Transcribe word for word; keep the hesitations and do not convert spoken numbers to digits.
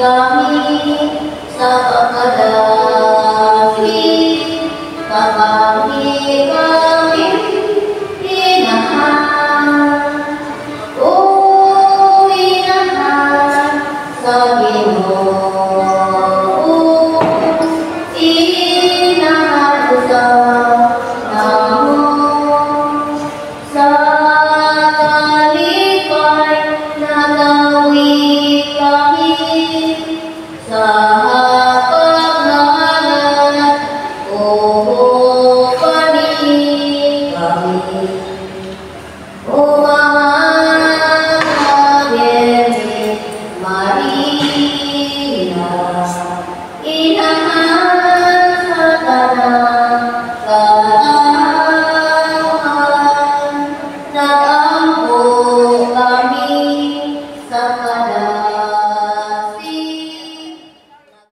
kami sa pagkadami, kapami kami inahan. O inahan sa Ginoo, inahan sa namo, sa kalipay nagawi kami, sa pagnahalan o pani kami. O Ama Virgen Maria, inahan sa tanan